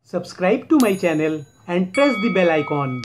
Subscribe to my channel and press the bell icon.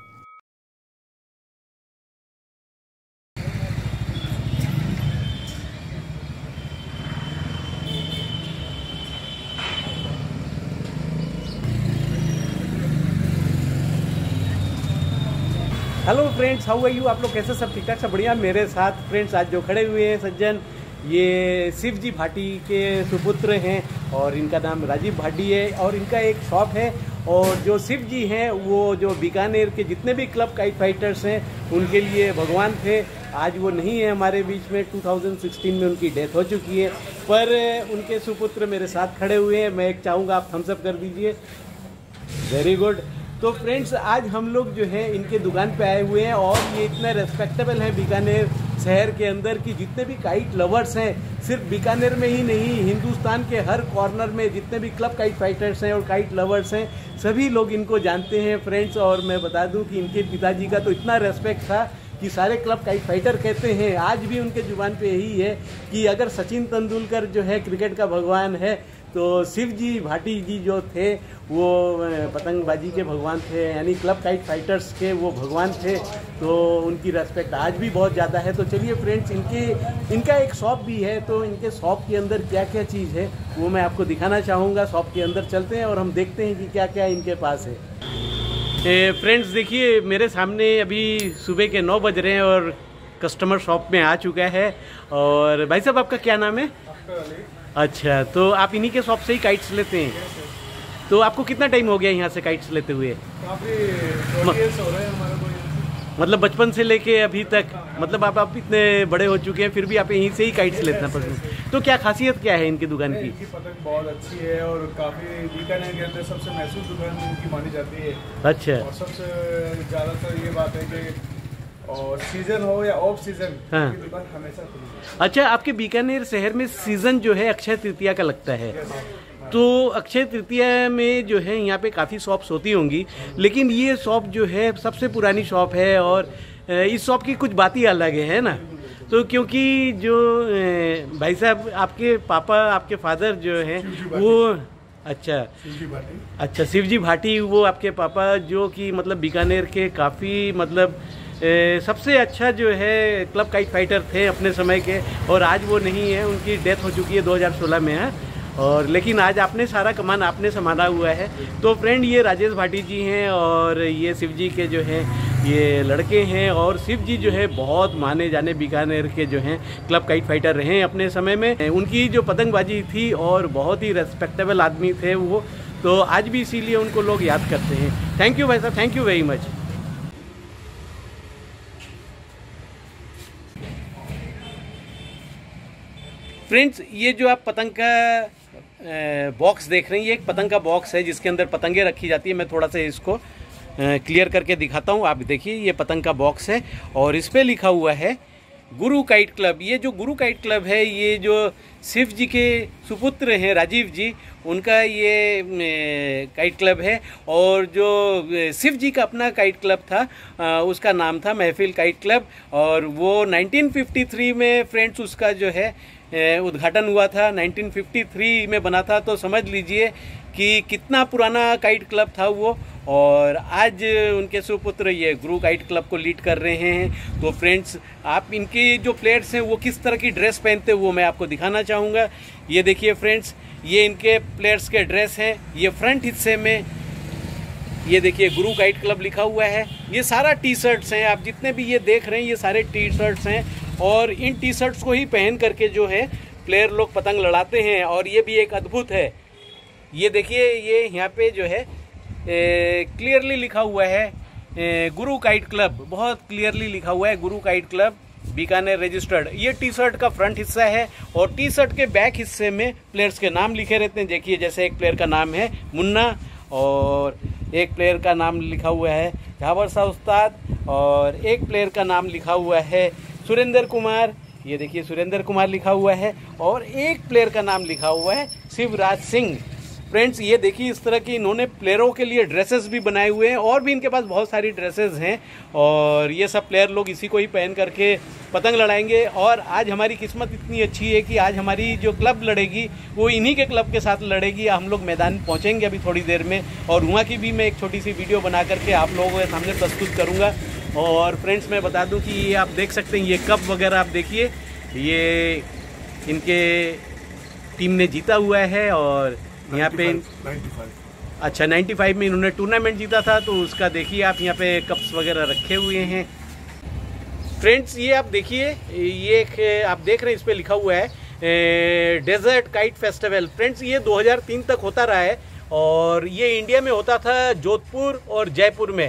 Hello friends, how are you. आप लोग कैसे, सब ठीक ठाक, सब बढ़िया। मेरे साथ फ्रेंड्स आज जो खड़े हुए हैं सज्जन, ये शिव जी भाटी के सुपुत्र हैं और इनका नाम राजीव भाटी है और इनका एक शॉप है। और जो शिव जी हैं वो जो बीकानेर के जितने भी क्लब काइट फाइटर्स हैं उनके लिए भगवान थे। आज वो नहीं है हमारे बीच में, 2016 में उनकी डेथ हो चुकी है, पर उनके सुपुत्र मेरे साथ खड़े हुए हैं। मैं एक चाहूँगा आप थम्स अप कर दीजिए। Very good. तो फ्रेंड्स आज हम लोग जो है इनके दुकान पे आए हुए हैं और ये इतना रेस्पेक्टेबल है बीकानेर शहर के अंदर कि जितने भी काइट लवर्स हैं, सिर्फ बीकानेर में ही नहीं, हिंदुस्तान के हर कॉर्नर में जितने भी क्लब काइट फाइटर्स हैं और काइट लवर्स हैं, सभी लोग इनको जानते हैं फ्रेंड्स। और मैं बता दूं कि इनके पिताजी का तो इतना रेस्पेक्ट था कि सारे क्लब काइट फाइटर कहते हैं, आज भी उनके जुबान पे यही है कि अगर सचिन तेंदुलकर जो है क्रिकेट का भगवान है तो शिव जी भाटी जी जो थे वो पतंगबाजी के भगवान थे, यानी क्लब काइट फाइटर्स के वो भगवान थे। तो उनकी रेस्पेक्ट आज भी बहुत ज़्यादा है। तो चलिए फ्रेंड्स, इनका एक शॉप भी है, तो इनके शॉप के अंदर क्या क्या चीज़ है वो मैं आपको दिखाना चाहूँगा। शॉप के अंदर चलते हैं और हम देखते हैं कि क्या क्या इनके पास है। फ्रेंड्स देखिए, मेरे सामने अभी सुबह के 9 बज रहे हैं और कस्टमर शॉप में आ चुका है। और भाई साहब, आपका क्या नाम है? अच्छा, तो आप इन्हीं के शॉप से ही काइट्स लेते हैं? तो आपको कितना टाइम हो गया यहाँ से काइट्स लेते हुए? मतलब बचपन से लेके अभी तक, मतलब आप इतने बड़े हो चुके हैं फिर भी आप यहीं से ही काइट्स लेना पसंद। तो क्या खासियत क्या है इनकी दुकान की? इनकी पतंग बहुत अच्छी है और काफी बीकानेर के अंदर सबसे मशहूर दुकान इनकी मानी जाती है। अच्छा। और सबसे ज्यादातर ये बात है कि और सीजन हो या ऑफ सीजन, हाँ, दुकान हमेशा खुली है। अच्छा, आपके बीकानेर शहर में सीजन जो है अक्षय तृतीया का लगता है, तो अक्षय तृतीया में जो है यहाँ पे काफ़ी शॉप्स होती होंगी, लेकिन ये शॉप जो है सबसे पुरानी शॉप है और इस शॉप की कुछ बात ही अलग है ना। तो क्योंकि जो भाई साहब आपके पापा, आपके फादर जो हैं वो, अच्छा शिवजी भाटी, वो आपके पापा जो कि मतलब बीकानेर के काफ़ी मतलब सबसे अच्छा जो है क्लब काइट फाइटर थे अपने समय के, और आज वो नहीं है, उनकी डेथ हो चुकी है 2016 में है। और लेकिन आज आपने सारा कमान आपने संभाला हुआ है। तो फ्रेंड, ये राजेश भाटी जी हैं और ये शिव जी के जो हैं ये लड़के हैं। और शिव जी जो है बहुत माने जाने बीकानेर के जो हैं क्लब काइट फाइटर रहे हैं अपने समय में। उनकी जो पतंगबाजी थी और बहुत ही रेस्पेक्टेबल आदमी थे वो, तो आज भी इसीलिए उनको लोग याद करते हैं। थैंक यू भाई साहब, thank you very much. Friends, ये जो आप पतंग का बॉक्स देख रहे हैं, ये एक पतंग का बॉक्स है जिसके अंदर पतंगे रखी जाती है। मैं थोड़ा सा इसको क्लियर करके दिखाता हूँ। आप देखिए, ये पतंग का बॉक्स है और इस पे लिखा हुआ है गुरु काइट क्लब। ये जो गुरु काइट क्लब है, ये जो शिव जी के सुपुत्र हैं राजीव जी, उनका ये काइट क्लब है। और जो शिव जी का अपना काइट क्लब था उसका नाम था महफिल काइट क्लब। और वो 1953 में फ्रेंड्स उसका जो है उद्घाटन हुआ था, 1953 में बना था। तो समझ लीजिए कि कितना पुराना काइट क्लब था वो। और आज उनके सुपुत्र ये गुरु काइट क्लब को लीड कर रहे हैं। तो फ्रेंड्स, आप इनके जो प्लेयर्स हैं वो किस तरह की ड्रेस पहनते हैं वो मैं आपको दिखाना चाहूँगा। ये देखिए फ्रेंड्स, ये इनके प्लेयर्स के ड्रेस हैं। ये फ्रंट हिस्से में ये देखिए गुरु काइट क्लब लिखा हुआ है। ये सारा टी शर्ट्स हैं, आप जितने भी ये देख रहे हैं ये सारे टी शर्ट्स हैं। और इन टी शर्ट्स को ही पहन करके जो है प्लेयर लोग पतंग लड़ाते हैं। और ये भी एक अद्भुत है। ये देखिए, ये यहाँ पे जो है क्लियरली लिखा हुआ है गुरु काइट क्लब, बहुत क्लियरली लिखा हुआ है Guru kite club Bikaner registered. ये टी शर्ट का फ्रंट हिस्सा है और टी शर्ट के बैक हिस्से में प्लेयर्स के नाम लिखे रहते हैं। देखिए, जैसे एक प्लेयर का नाम है मुन्ना और एक प्लेयर का नाम लिखा हुआ है झावर शाह उस्ताद और एक प्लेयर का नाम लिखा हुआ है सुरेंद्र कुमार। ये देखिए, सुरेंद्र कुमार लिखा हुआ है। और एक प्लेयर का नाम लिखा हुआ है शिवराज सिंह। फ्रेंड्स ये देखिए इस तरह की इन्होंने प्लेयरों के लिए ड्रेसेस भी बनाए हुए हैं, और भी इनके पास बहुत सारी ड्रेसेस हैं, और ये सब प्लेयर लोग इसी को ही पहन करके पतंग लड़ाएंगे। और आज हमारी किस्मत इतनी अच्छी है कि आज हमारी जो क्लब लड़ेगी वो इन्हीं के क्लब के साथ लड़ेगी। हम लोग मैदान पहुंचेंगे अभी थोड़ी देर में, और वहाँ की भी मैं एक छोटी सी वीडियो बना करके आप लोगों के सामने प्रस्तुत करूँगा। और फ्रेंड्स मैं बता दूँ कि ये आप देख सकते हैं, ये कप वगैरह आप देखिए, ये इनके टीम ने जीता हुआ है। और यहाँ पे 95 अच्छा 95 में इन्होंने टूर्नामेंट जीता था, तो उसका देखिए आप यहाँ पे कप्स वगैरह रखे हुए हैं। फ्रेंड्स ये आप देखिए, ये एक आप देख रहे हैं इस पे लिखा हुआ है डेजर्ट काइट फेस्टिवल। फ्रेंड्स ये 2003 तक होता रहा है, और ये इंडिया में होता था जोधपुर और जयपुर में।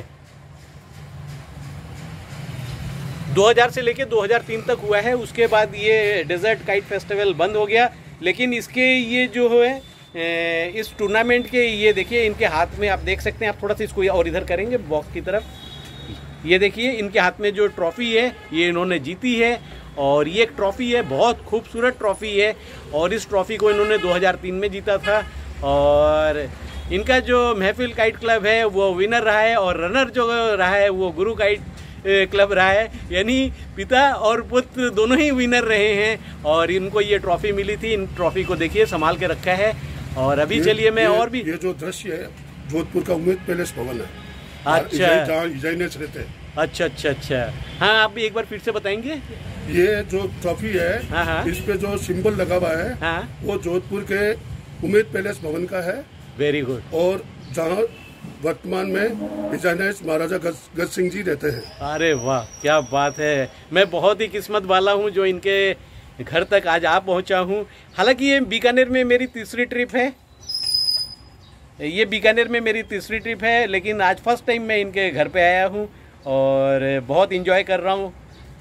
2000 से लेके 2003 तक हुआ है, उसके बाद ये डेजर्ट काइट फेस्टिवल बंद हो गया। लेकिन इसके ये जो है इस टूर्नामेंट के ये देखिए इनके हाथ में आप देख सकते हैं, आप थोड़ा सा इसको और इधर करेंगे बॉक्स की तरफ, ये देखिए इनके हाथ में जो ट्रॉफी है ये इन्होंने जीती है। और ये एक ट्रॉफी है, बहुत खूबसूरत ट्रॉफी है, और इस ट्रॉफी को इन्होंने 2003 में जीता था। और इनका जो महफिल काइट क्लब है वो विनर रहा है, और रनर जो रहा है वो गुरु काइट क्लब रहा है, यानी पिता और पुत्र दोनों ही विनर रहे हैं। और इनको ये ट्रॉफी मिली थी, इन ट्रॉफी को देखिए संभाल के रखा है। और अभी चलिए मैं और भी, ये जो दृश्य है जोधपुर का उम्मेद पैलेस भवन है, अच्छा जहाँ इजाइनेस रहते हैं। अच्छा अच्छा अच्छा, हाँ आप भी एक बार फिर से बताएंगे। ये जो ट्रॉफी है, हाँ। इस पे जो सिंबल लगा हुआ है, हाँ। वो जोधपुर के उम्मेद पैलेस भवन का है। Very good. और जहाँ वर्तमान में इजाइनेस महाराजा गज सिंह जी रहते हैं। अरे वाह क्या बात है, मैं बहुत ही किस्मत वाला हूँ जो इनके घर तक आज आ पहुँचा हूँ। हालांकि ये बीकानेर में मेरी तीसरी ट्रिप है, ये बीकानेर में मेरी तीसरी ट्रिप है, लेकिन आज फर्स्ट टाइम मैं इनके घर पे आया हूँ और बहुत इंजॉय कर रहा हूँ।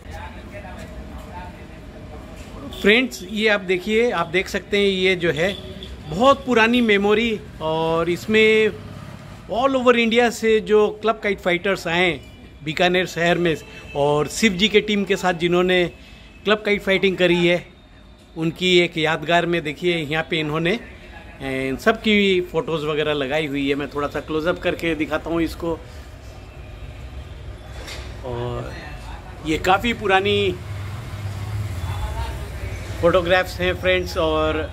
फ्रेंड्स ये आप देखिए, आप देख सकते हैं ये जो है बहुत पुरानी मेमोरी, और इसमें ऑल ओवर इंडिया से जो क्लब काइट फाइटर्स आए बीकानेर शहर में, और शिव जी के टीम के साथ जिन्होंने क्लब काइट फाइटिंग करी है, उनकी एक यादगार में देखिए यहाँ पे इन्होंने इन सब की फ़ोटोज़ वगैरह लगाई हुई है। मैं थोड़ा सा क्लोज़अप करके दिखाता हूँ इसको। और ये काफ़ी पुरानी फोटोग्राफ्स हैं फ्रेंड्स, और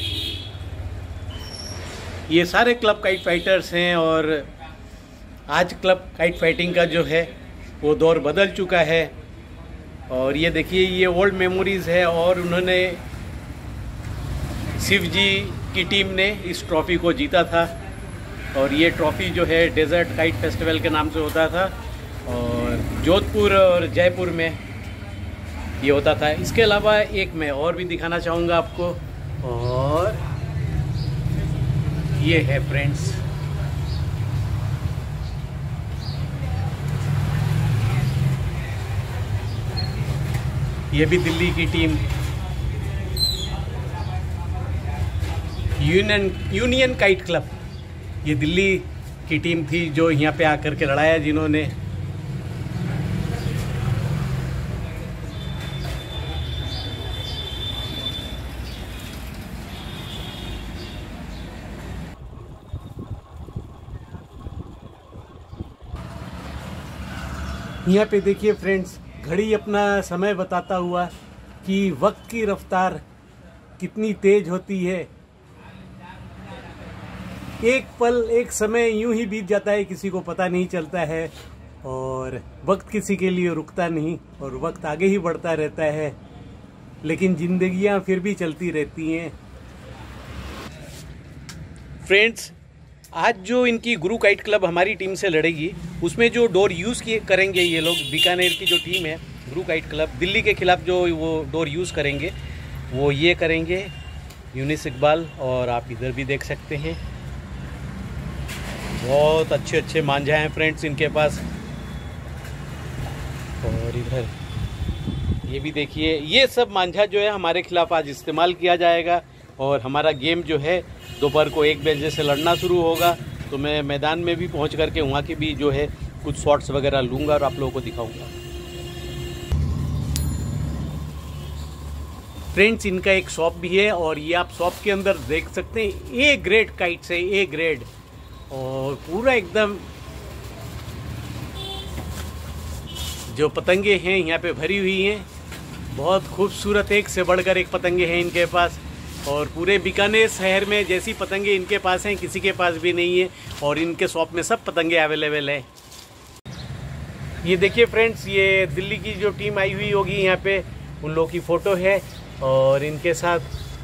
ये सारे क्लब काइट फाइटर्स हैं। और आज क्लब काइट फाइटिंग का जो है वो दौर बदल चुका है। और ये देखिए ये ओल्ड मेमोरीज़ है, और उन्होंने शिव जी की टीम ने इस ट्रॉफ़ी को जीता था। और ये ट्रॉफ़ी जो है डेजर्ट काइट फेस्टिवल के नाम से होता था, और जोधपुर और जयपुर में ये होता था। इसके अलावा एक मैं और भी दिखाना चाहूँगा आपको, और ये है फ्रेंड्स ये भी दिल्ली की टीम यूनियन काइट क्लब, ये दिल्ली की टीम थी जो यहाँ पे आकर के लड़ाया जिन्होंने। यहाँ पे देखिए फ्रेंड्स, घड़ी अपना समय बताता हुआ कि वक्त की रफ्तार कितनी तेज होती है। एक पल एक समय यूं ही बीत जाता है, किसी को पता नहीं चलता है, और वक्त किसी के लिए रुकता नहीं, और वक्त आगे ही बढ़ता रहता है, लेकिन जिंदगियां फिर भी चलती रहती हैं। फ्रेंड्स आज जो इनकी गुरु काइट क्लब हमारी टीम से लड़ेगी, उसमें जो डोर यूज़ करेंगे ये लोग, बीकानेर की जो टीम है गुरु काइट क्लब, दिल्ली के खिलाफ जो वो डोर यूज़ करेंगे वो ये करेंगे यूनिस इकबाल। और आप इधर भी देख सकते हैं बहुत अच्छे अच्छे मांझा हैं फ्रेंड्स इनके पास। और इधर ये भी देखिए, ये सब मांझा जो है हमारे खिलाफ आज इस्तेमाल किया जाएगा। और हमारा गेम जो है दोपहर को 1 बजे से लड़ना शुरू होगा, तो मैं मैदान में भी पहुंच करके वहाँ की भी जो है कुछ शॉट्स वगैरह लूँगा और आप लोगों को दिखाऊंगा। फ्रेंड्स इनका एक शॉप भी है और ये आप शॉप के अंदर देख सकते हैं। ए ग्रेड काइट्स है, ए ग्रेड, और पूरा एकदम जो पतंगे हैं यहाँ पे भरी हुई हैं। बहुत खूबसूरत, एक से बढ़कर एक पतंगे हैं इनके पास। और पूरे बीकानेर शहर में जैसी पतंगे इनके पास हैं किसी के पास भी नहीं है, और इनके शॉप में सब पतंगे अवेलेबल है। ये देखिए फ्रेंड्स, ये दिल्ली की जो टीम आई हुई होगी यहाँ पे, उन लोगों की फ़ोटो है। और इनके साथ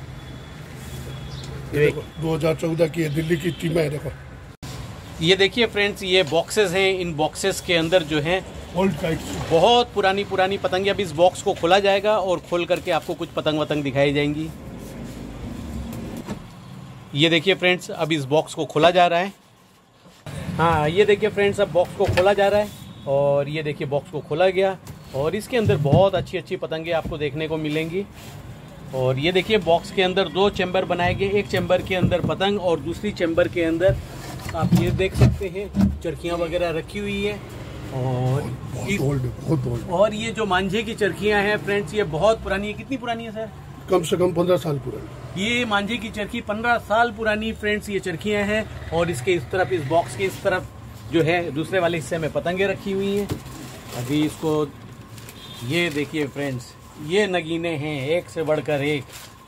2014 की दिल्ली की टीम है। देखो ये देखिए फ्रेंड्स, ये बॉक्सेस हैं। इन बॉक्सेस के अंदर जो है ओल्ड काइट्स, बहुत पुरानी पुरानी पतंगे। अब इस बॉक्स को खोला जाएगा और खोल करके आपको कुछ पतंग वतंग दिखाई जाएंगी। ये देखिए फ्रेंड्स, अब इस बॉक्स को खोला जा रहा है। हाँ, ये देखिए फ्रेंड्स, अब बॉक्स को खोला जा रहा है। और ये देखिए बॉक्स को खोला गया और इसके अंदर बहुत अच्छी अच्छी पतंगे आपको देखने को मिलेंगी। और ये देखिए बॉक्स के अंदर 2 चैम्बर बनाए गए। एक चैम्बर के अंदर पतंग और दूसरी चैम्बर के अंदर आप ये देख सकते हैं चरखियाँ वगैरह रखी हुई है। और बहुत ओल्ड। और ये जो मांझे की चरखियाँ हैं फ्रेंड्स, ये बहुत पुरानी है। कितनी पुरानी है सर? कम से कम 15 साल पुरानी। ये मांझे की चरखी 15 साल पुरानी फ्रेंड्स ये चरखियाँ हैं। और इसके इस तरफ, इस बॉक्स के इस तरफ जो है दूसरे वाले हिस्से में पतंगे रखी हुई हैं। अभी इसको ये देखिए फ्रेंड्स, ये नगीने हैं एक से बढ़कर एक।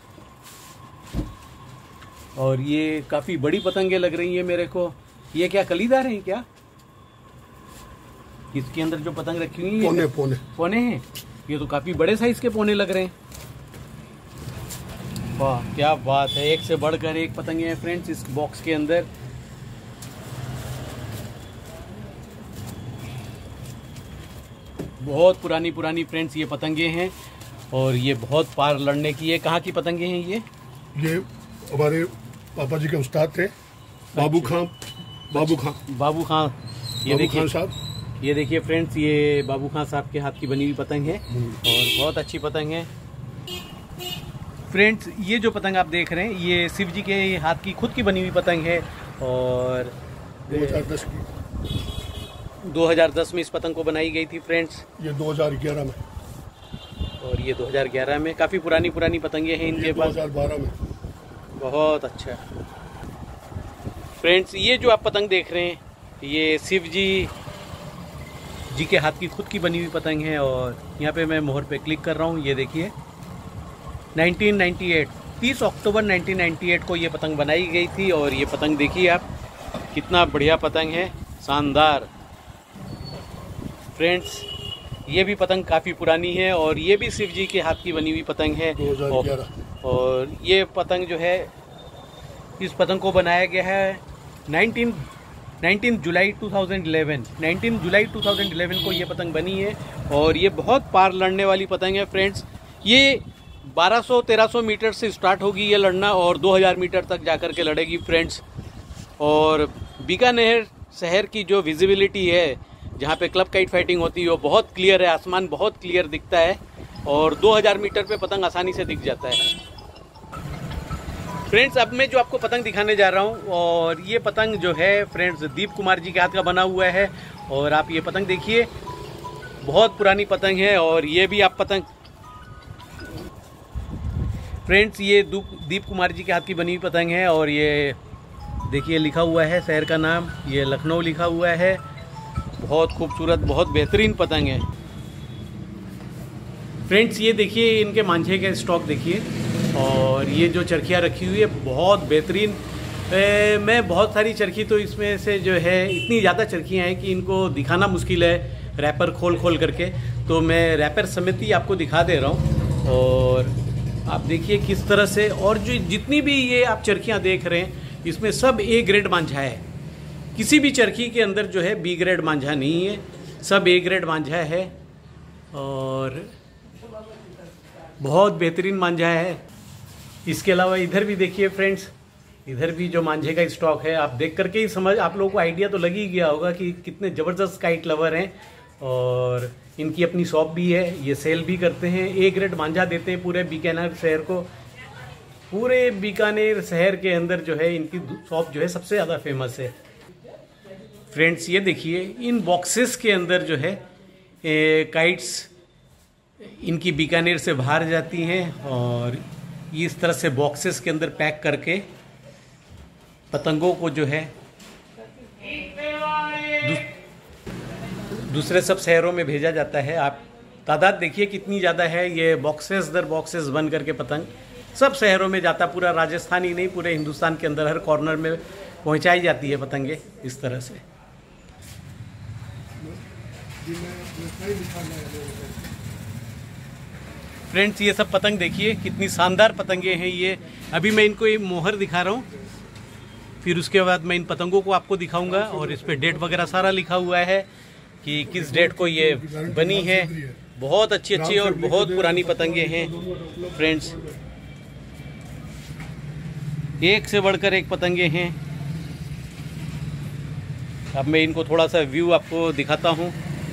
और ये काफ़ी बड़ी पतंगे लग रही है मेरे को। ये क्या कलीदार हैं क्या? इसके अंदर जो पतंग रखी हुई है पोने हैं। ये तो काफ़ी बड़े साइज के पोने लग रहे हैं। वाह क्या बात है, एक से बढ़कर एक पतंगे हैं फ्रेंड्स इस बॉक्स के अंदर। बहुत पुरानी पुरानी फ्रेंड्स ये पतंगे हैं और ये बहुत पार लड़ने की है। कहाँ की पतंगे हैं ये हमारे पापा जी के उस्ताद थे, बाबू खां। ये देखिए साहब, ये देखिए फ्रेंड्स, ये बाबू खां साहब के हाथ की बनी हुई पतंग है और बहुत अच्छी पतंग है फ्रेंड्स। ये जो पतंग आप देख रहे हैं ये शिव जी के हाथ की खुद की बनी हुई पतंग है। और 2010 में इस पतंग को बनाई गई थी फ्रेंड्स। ये 2011 में, और ये 2011 में। काफ़ी पुरानी पुरानी पतंगे हैं इनके पास। 2012 में। बहुत अच्छा फ्रेंड्स, ये जो आप पतंग देख रहे हैं ये शिव जी के हाथ की खुद की बनी हुई पतंग है। और यहाँ पे मैं मोहर पे क्लिक कर रहा हूँ। ये देखिए 1998 30 अक्टूबर 1998 को ये पतंग बनाई गई थी। और ये पतंग देखिए आप, कितना बढ़िया पतंग है, शानदार फ्रेंड्स। ये भी पतंग काफ़ी पुरानी है और ये भी शिव जी के हाथ की बनी हुई पतंग है। 2011। और ये पतंग जो है, इस पतंग को बनाया गया है 19 जुलाई 2011। 19 जुलाई 2011 को ये पतंग बनी है। और ये बहुत पार लड़ने वाली पतंग है फ्रेंड्स। ये 1200-1300 मीटर से स्टार्ट होगी ये लड़ना और 2000 मीटर तक जाकर के लड़ेगी फ्रेंड्स। और बीकानेर शहर की जो विजिबिलिटी है, जहाँ पे क्लब काइट फाइटिंग होती है, वो बहुत क्लियर है। आसमान बहुत क्लियर दिखता है और 2000 मीटर पे पतंग आसानी से दिख जाता है फ्रेंड्स। अब मैं जो आपको पतंग दिखाने जा रहा हूँ, और ये पतंग जो है फ्रेंड्स दीप कुमार जी के हाथ का बना हुआ है। और आप ये पतंग देखिए, बहुत पुरानी पतंग है। और ये भी आप पतंग फ्रेंड्स, ये दीप कुमार जी के हाथ की बनी हुई पतंग है। और ये देखिए लिखा हुआ है शहर का नाम, ये लखनऊ लिखा हुआ है। बहुत खूबसूरत, बहुत बेहतरीन पतंग है फ्रेंड्स। ये देखिए इनके मांझे का स्टॉक देखिए। और ये जो चरखियाँ रखी हुई है बहुत बेहतरीन। मैं बहुत सारी चरखी तो इसमें से जो है, इतनी ज़्यादा चरखियाँ हैं कि इनको दिखाना मुश्किल है रैपर खोल करके। तो मैं रैपर समेत ही आपको दिखा दे रहा हूँ। और आप देखिए किस तरह से, और जो जितनी भी ये आप चरखियाँ देख रहे हैं इसमें सब ए ग्रेड मांझा है। किसी भी चरखी के अंदर जो है बी ग्रेड मांझा नहीं है, सब ए ग्रेड मांझा है। और बहुत बेहतरीन मांझा है। इसके अलावा इधर भी देखिए फ्रेंड्स, इधर भी जो मांझे का स्टॉक है, आप देख करके ही आप लोगों को आइडिया तो लग ही गया होगा कि कितने ज़बरदस्त काइट लवर हैं। और इनकी अपनी शॉप भी है, ये सेल भी करते हैं। ए ग्रेड मांझा देते हैं पूरे बीकानेर शहर को। पूरे बीकानेर शहर के अंदर जो है इनकी शॉप जो है सबसे ज़्यादा फेमस है फ्रेंड्स। ये देखिए इन बॉक्सेस के अंदर जो है काइट्स इनकी बीकानेर से बाहर जाती हैं और इस तरह से बॉक्सेस के अंदर पैक करके पतंगों को जो है दूसरे सब शहरों में भेजा जाता है। आप तादाद देखिए कितनी ज़्यादा है। ये बॉक्सेस दर बॉक्सेस बन करके पतंग सब शहरों में जाता, पूरा राजस्थान ही नहीं पूरे हिंदुस्तान के अंदर हर कॉर्नर में पहुंचाई जाती है पतंगे इस तरह से। फ्रेंड्स ये सब पतंग देखिए कितनी शानदार पतंगे हैं ये। अभी मैं इनको ये मोहर दिखा रहा हूँ, फिर उसके बाद मैं इन पतंगों को आपको दिखाऊंगा और इस पे डेट वगैरह सारा लिखा हुआ है कि किस डेट को ये बनी है। बहुत अच्छी अच्छी और बहुत पुरानी पतंगे हैं फ्रेंड्स, एक से बढ़कर एक पतंगे हैं। अब मैं इनको थोड़ा सा व्यू आपको दिखाता हूँ।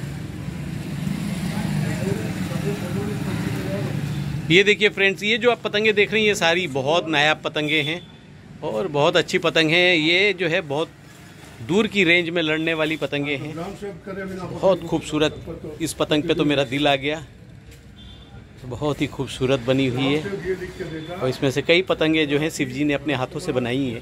ये देखिए फ्रेंड्स, ये जो आप पतंगे देख रही हैं ये सारी बहुत नायाब पतंगे हैं और बहुत अच्छी पतंग हैं। ये जो है बहुत दूर की रेंज में लड़ने वाली पतंगे हैं, बहुत खूबसूरत। इस पतंग पे तो मेरा दिल आ गया, बहुत ही खूबसूरत बनी हुई है और इसमें से कई पतंगे जो हैं शिव जी ने अपने हाथों से बनाई हैं।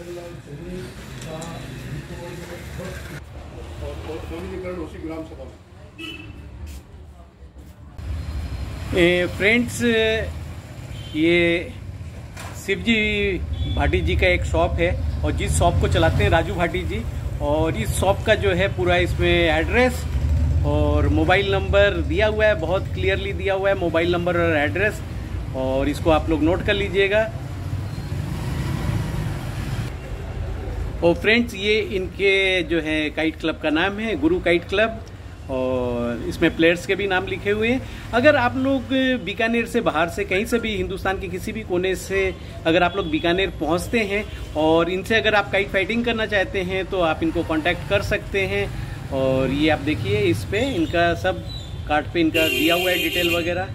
फ्रेंड्स ये शिवजी भाटी जी का एक शॉप है और जिस शॉप को चलाते हैं राजू भाटी जी, और इस शॉप का जो है पूरा इसमें एड्रेस और मोबाइल नंबर दिया हुआ है, बहुत क्लियरली दिया हुआ है मोबाइल नंबर और एड्रेस, और इसको आप लोग नोट कर लीजिएगा। और फ्रेंड्स ये इनके जो है काइट क्लब का नाम है गुरु काइट क्लब और इसमें प्लेयर्स के भी नाम लिखे हुए हैं। अगर आप लोग बीकानेर से बाहर से कहीं से भी हिंदुस्तान के किसी भी कोने से अगर आप लोग बीकानेर पहुंचते हैं और इनसे अगर आप काइट फाइटिंग करना चाहते हैं तो आप इनको कांटेक्ट कर सकते हैं। और ये आप देखिए इस पे इनका सब कार्ड पे इनका दिया हुआ है डिटेल वगैरह।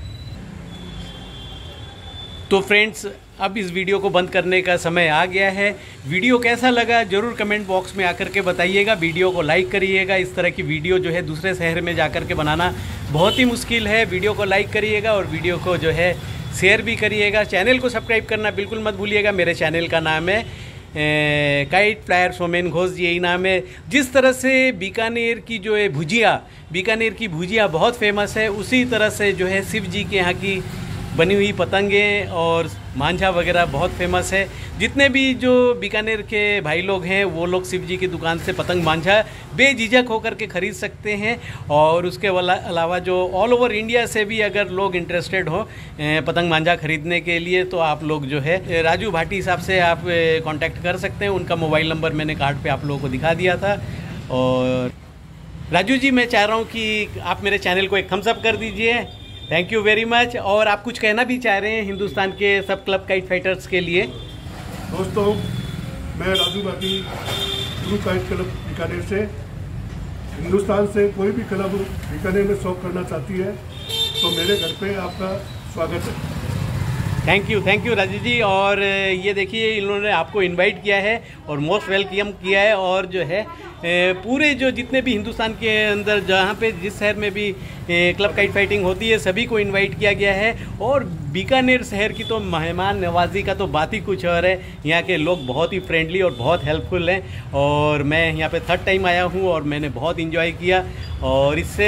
तो फ्रेंड्स अब इस वीडियो को बंद करने का समय आ गया है। वीडियो कैसा लगा जरूर कमेंट बॉक्स में आकर के बताइएगा। वीडियो को लाइक करिएगा। इस तरह की वीडियो जो है दूसरे शहर में जाकर के बनाना बहुत ही मुश्किल है। वीडियो को लाइक करिएगा और वीडियो को जो है शेयर भी करिएगा। चैनल को सब्सक्राइब करना बिल्कुल मत भूलिएगा। मेरे चैनल का नाम है काइट फ्लायर सोमेन घोष, यही नाम है। जिस तरह से बीकानेर की जो है भुजिया, बीकानेर की भुजिया बहुत फेमस है, उसी तरह से जो है शिव जी के यहाँ की बनी हुई पतंगें और मांझा वगैरह बहुत फेमस है। जितने भी जो बीकानेर के भाई लोग हैं वो लोग शिव जी की दुकान से पतंग मांझा बेझिझक होकर के ख़रीद सकते हैं। और उसके अलावा जो ऑल ओवर इंडिया से भी अगर लोग इंटरेस्टेड हो पतंग मांझा ख़रीदने के लिए तो आप लोग जो है राजू भाटी साहब से आप कांटेक्ट कर सकते हैं। उनका मोबाइल नंबर मैंने कार्ड पे आप लोगों को दिखा दिया था। और राजू जी मैं चाह रहा हूँ कि आप मेरे चैनल को एक थम्स अप कर दीजिए। Thank you very much. और आप कुछ कहना भी चाह रहे हैं हिंदुस्तान के सब क्लब काइट फाइटर्स के लिए? दोस्तों मैं राजू भाटी गुरु काइट क्लब बीकानेर से, हिंदुस्तान से कोई भी क्लब बीकानेर में शौक करना चाहती है तो मेरे घर पे आपका स्वागत है। Thank you Raju ji. और ये देखिए इन्होंने आपको इनवाइट किया है और मोस्ट वेलकम किया है। और जो है पूरे जो जितने भी हिंदुस्तान के अंदर जहाँ पे जिस शहर में भी क्लब काइट फाइटिंग होती है सभी को इनवाइट किया गया है। और बीकानेर शहर की तो मेहमान नवाजी का तो बात ही कुछ और है। यहाँ के लोग बहुत ही फ्रेंडली और बहुत हेल्पफुल हैं। और मैं यहाँ पे 3rd टाइम आया हूँ और मैंने बहुत इंजॉय किया। और इससे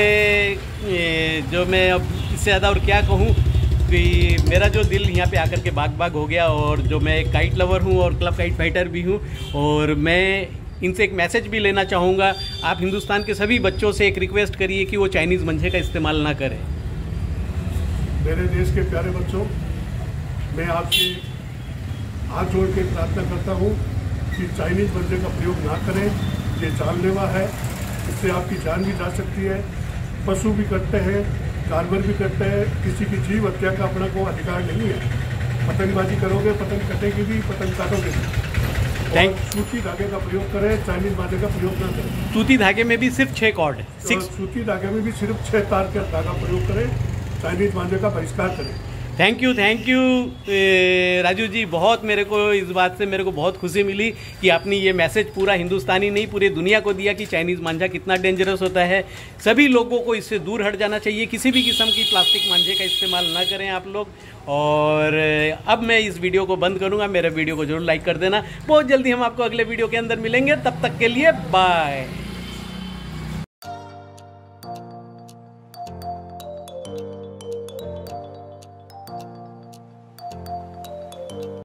जो मैं अब इससे ज़्यादा और क्या कहूँ कि मेरा जो दिल यहाँ पे आकर के बाग हो गया। और जो मैं एक काइट लवर हूँ और क्लब काइट फाइटर भी हूँ, और मैं इनसे एक मैसेज भी लेना चाहूँगा। आप हिंदुस्तान के सभी बच्चों से एक रिक्वेस्ट करिए कि वो चाइनीज़ मंझे का इस्तेमाल ना करें। मेरे देश के प्यारे बच्चों, मैं आपसे हाथ जोड़ के प्रार्थना करता हूँ कि चाइनीज़ मंझे का प्रयोग ना करें। ये जानलेवा है, इससे आपकी जान भी जा सकती है। पशु भी कटते हैं, जानवर भी करते हैं, किसी की जीव हत्या का अपना को अधिकार नहीं है। पतंगबाजी करोगे पतंग कटेगी भी, पतंग काटोगे भी। सूती धागे का प्रयोग करें, चाइनीज मांझे का प्रयोग ना करें। सूती धागे में भी सिर्फ 6 कॉर्ड, सूती धागे में भी सिर्फ 6 तार का धागा प्रयोग करें, चाइनीज मांझे का बहिष्कार करें। थैंक यू राजू जी, बहुत मेरे को इस बात से मेरे को बहुत खुशी मिली कि आपने ये मैसेज पूरा हिंदुस्तानी नहीं पूरी दुनिया को दिया कि चाइनीज़ मांझा कितना डेंजरस होता है। सभी लोगों को इससे दूर हट जाना चाहिए, किसी भी किस्म की प्लास्टिक मांझे का इस्तेमाल ना करें आप लोग। और अब मैं इस वीडियो को बंद करूँगा, मेरे वीडियो को जरूर लाइक कर देना। बहुत जल्दी हम आपको अगले वीडियो के अंदर मिलेंगे, तब तक के लिए बाय।